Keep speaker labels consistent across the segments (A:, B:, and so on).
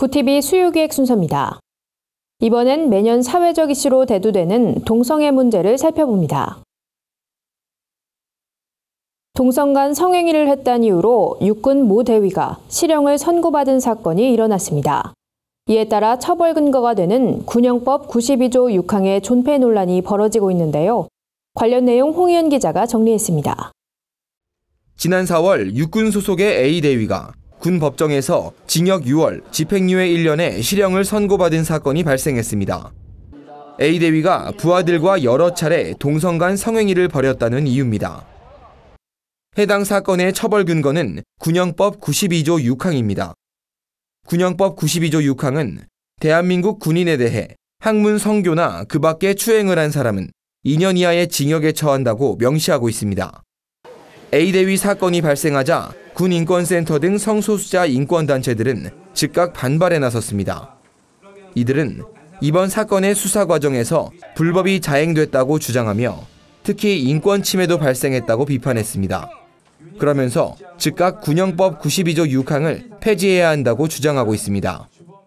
A: 구TV 수요기획 순서입니다. 이번엔 매년 사회적 이슈로 대두되는 동성애 문제를 살펴봅니다. 동성 간 성행위를 했다는 이유로 육군 모 대위가 실형을 선고받은 사건이 일어났습니다. 이에 따라 처벌 근거가 되는 군형법 92조 6항의 존폐 논란이 벌어지고 있는데요. 관련 내용 홍희연 기자가 정리했습니다.
B: 지난 4월 육군 소속의 A 대위가 군 법정에서 징역 6월, 집행유예 1년의 실형을 선고받은 사건이 발생했습니다. A 대위가 부하들과 여러 차례 동성 간 성행위를 벌였다는 이유입니다. 해당 사건의 처벌 근거는 군형법 92조 6항입니다. 군형법 92조 6항은 대한민국 군인에 대해 학문 성교나 그 밖에 추행을 한 사람은 2년 이하의 징역에 처한다고 명시하고 있습니다. A 대위 사건이 발생하자 군인권센터 등 성소수자 인권단체들은 즉각 반발에 나섰습니다. 이들은 이번 사건의 수사 과정에서 불법이 자행됐다고 주장하며 특히 인권 침해도 발생했다고 비판했습니다. 그러면서 즉각 군형법 92조 6항을 폐지해야 한다고 주장하고 있습니다.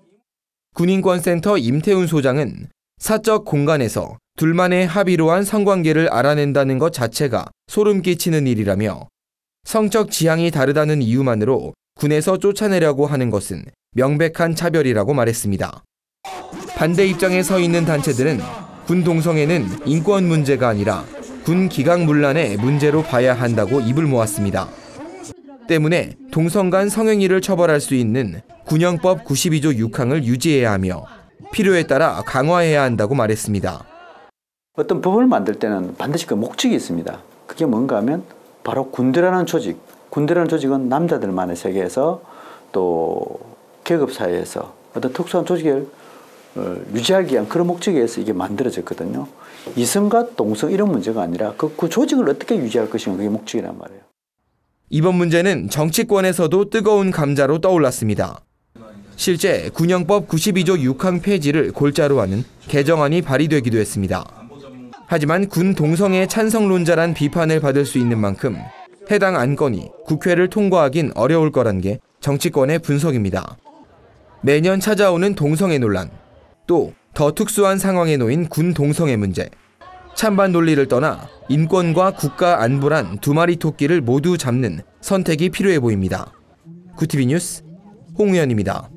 B: 군인권센터 임태훈 소장은 사적 공간에서 둘만의 합의로 한 성관계를 알아낸다는 것 자체가 소름 끼치는 일이라며 성적 지향이 다르다는 이유만으로 군에서 쫓아내려고 하는 것은 명백한 차별이라고 말했습니다. 반대 입장에 서 있는 단체들은 군 동성애는 인권 문제가 아니라 군 기강문란의 문제로 봐야 한다고 입을 모았습니다. 때문에 동성 간 성행위를 처벌할 수 있는 군형법 92조 6항을 유지해야 하며 필요에 따라 강화해야 한다고 말했습니다.
C: 어떤 법을 만들 때는 반드시 그 목적이 있습니다. 그게 뭔가 하면 바로 군대라는 조직. 군대라는 조직은 남자들만의 세계에서 또 계급사회에서 어떤 특수한 조직을 유지하기 위한 그런 목적에 의해서 이게 만들어졌거든요. 이성과 동성 이런 문제가 아니라 그 조직을 어떻게 유지할 것인가 그게 목적이란 말이에요.
B: 이번 문제는 정치권에서도 뜨거운 감자로 떠올랐습니다. 실제 군형법 92조 6항 폐지를 골자로 하는 개정안이 발의되기도 했습니다. 하지만 군 동성애 찬성론자란 비판을 받을 수 있는 만큼 해당 안건이 국회를 통과하긴 어려울 거란 게 정치권의 분석입니다. 매년 찾아오는 동성애 논란, 또 더 특수한 상황에 놓인 군 동성애 문제. 찬반 논리를 떠나 인권과 국가 안보란 두 마리 토끼를 모두 잡는 선택이 필요해 보입니다. 구TV 뉴스 홍우현입니다.